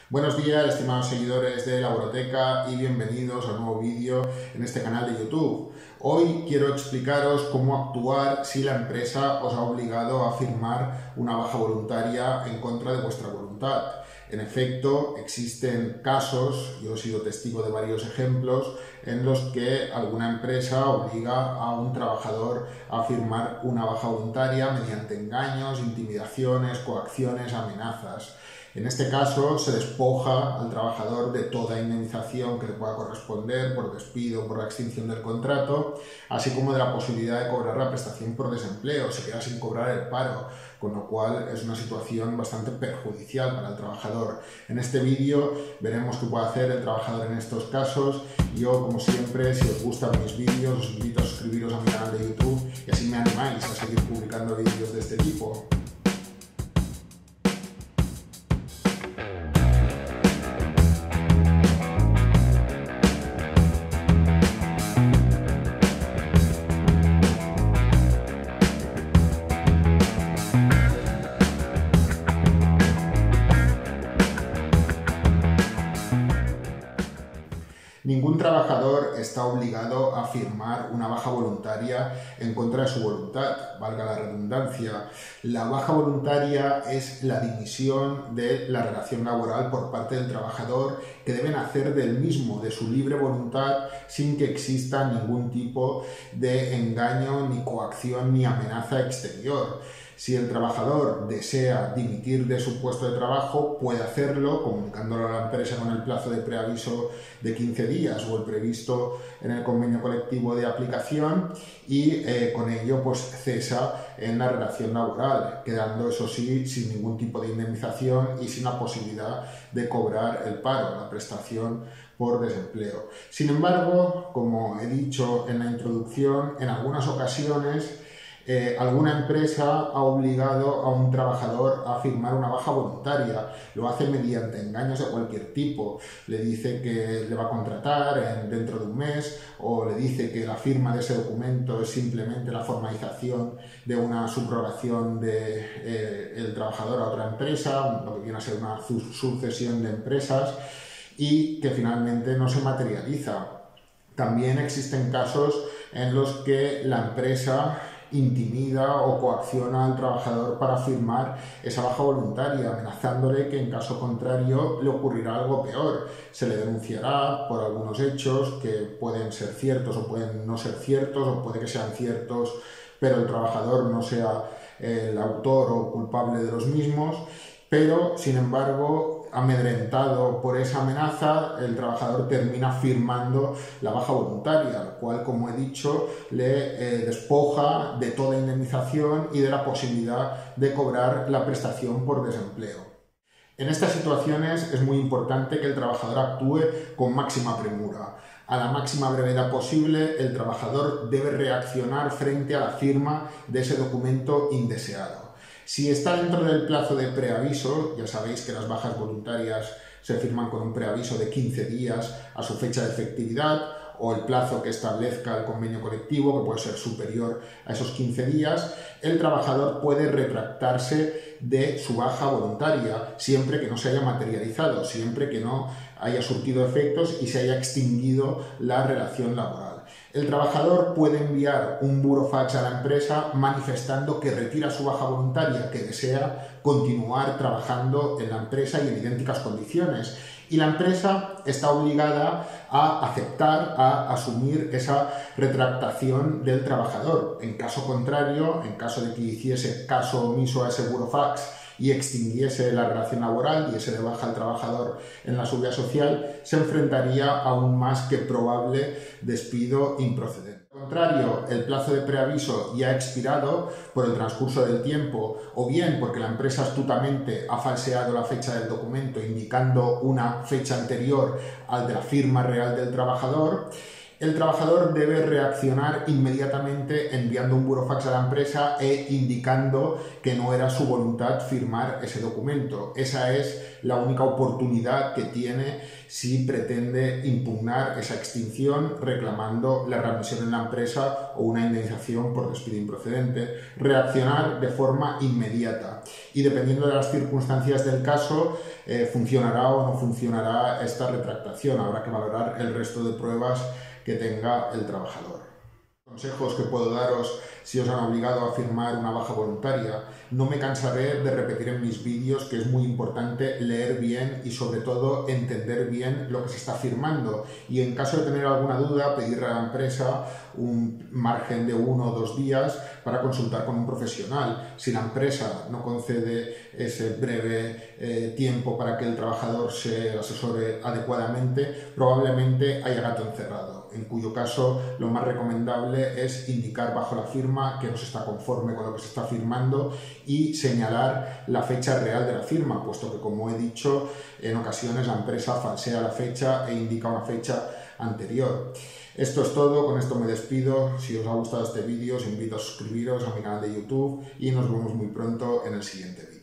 Buenos días, estimados seguidores de Laboroteca, y bienvenidos a un nuevo vídeo en este canal de YouTube. Hoy quiero explicaros cómo actuar si la empresa os ha obligado a firmar una baja voluntaria en contra de vuestra voluntad. En efecto, existen casos, yo he sido testigo de varios ejemplos, en los que alguna empresa obliga a un trabajador a firmar una baja voluntaria mediante engaños, intimidaciones, coacciones, amenazas. En este caso, se despoja al trabajador de toda indemnización que le pueda corresponder por despido o por la extinción del contrato, así como de la posibilidad de cobrar la prestación por desempleo, se queda sin cobrar el paro, con lo cual es una situación bastante perjudicial para el trabajador. En este vídeo veremos qué puede hacer el trabajador en estos casos. Yo, como siempre, si os gustan mis vídeos, os invito a suscribiros a mi canal de YouTube y así me animáis a seguir publicando vídeos de este tipo. Ningún trabajador está obligado a firmar una baja voluntaria en contra de su voluntad, valga la redundancia. La baja voluntaria es la dimisión de la relación laboral por parte del trabajador, que deben hacer del mismo, de su libre voluntad, sin que exista ningún tipo de engaño, ni coacción, ni amenaza exterior. Si el trabajador desea dimitir de su puesto de trabajo, puede hacerlo comunicándolo a la empresa con el plazo de preaviso de 15 días o el previsto en el convenio colectivo de aplicación, y con ello pues cesa en la relación laboral, quedando eso sí sin ningún tipo de indemnización y sin la posibilidad de cobrar el paro, la prestación por desempleo. Sin embargo, como he dicho en la introducción, en algunas ocasiones alguna empresa ha obligado a un trabajador a firmar una baja voluntaria. Lo hace mediante engaños de cualquier tipo. Le dice que le va a contratar dentro de un mes, o le dice que la firma de ese documento es simplemente la formalización de una subrogación del trabajador a otra empresa, lo que viene a ser una sucesión de empresas, y que finalmente no se materializa. También existen casos en los que la empresa intimida o coacciona al trabajador para firmar esa baja voluntaria, amenazándole que en caso contrario le ocurrirá algo peor. Se le denunciará por algunos hechos que pueden ser ciertos o pueden no ser ciertos, o puede que sean ciertos pero el trabajador no sea el autor o culpable de los mismos, pero sin embargo, amedrentado por esa amenaza, el trabajador termina firmando la baja voluntaria, lo cual, como he dicho, le despoja de toda indemnización y de la posibilidad de cobrar la prestación por desempleo. En estas situaciones es muy importante que el trabajador actúe con máxima premura. A la máxima brevedad posible, el trabajador debe reaccionar frente a la firma de ese documento indeseado. Si está dentro del plazo de preaviso, ya sabéis que las bajas voluntarias se firman con un preaviso de 15 días a su fecha de efectividad, o el plazo que establezca el convenio colectivo, que puede ser superior a esos 15 días, el trabajador puede retractarse de su baja voluntaria, siempre que no se haya materializado, siempre que no haya surtido efectos y se haya extinguido la relación laboral. El trabajador puede enviar un burofax a la empresa manifestando que retira su baja voluntaria, que desea continuar trabajando en la empresa y en idénticas condiciones. Y la empresa está obligada a aceptar, a asumir esa retractación del trabajador. En caso contrario, en caso de que hiciese caso omiso a ese burofax y extinguiese la relación laboral, diese de baja al trabajador en la seguridad social, se enfrentaría a un más que probable despido improcedente. Al contrario, el plazo de preaviso ya ha expirado por el transcurso del tiempo, o bien porque la empresa astutamente ha falseado la fecha del documento indicando una fecha anterior al de la firma real del trabajador, El trabajador debe reaccionar inmediatamente enviando un burofax a la empresa e indicando que no era su voluntad firmar ese documento. Esa es la única oportunidad que tiene si pretende impugnar esa extinción reclamando la readmisión en la empresa o una indemnización por despido improcedente. Reaccionar de forma inmediata y dependiendo de las circunstancias del caso funcionará o no funcionará esta retractación. Habrá que valorar el resto de pruebas que tenga el trabajador. Consejos que puedo daros si os han obligado a firmar una baja voluntaria. No me cansaré de repetir en mis vídeos que es muy importante leer bien y sobre todo entender bien lo que se está firmando y en caso de tener alguna duda pedirle a la empresa un margen de 1 o 2 días para consultar con un profesional. Si la empresa no concede ese breve tiempo para que el trabajador se asesore adecuadamente, probablemente haya gato encerrado, en cuyo caso lo más recomendable es indicar bajo la firma que no se está conforme con lo que se está firmando y señalar la fecha real de la firma, puesto que, como he dicho, en ocasiones la empresa falsea la fecha e indica una fecha anterior. Esto es todo, con esto me despido. Si os ha gustado este vídeo os invito a suscribiros a mi canal de YouTube y nos vemos muy pronto en el siguiente vídeo.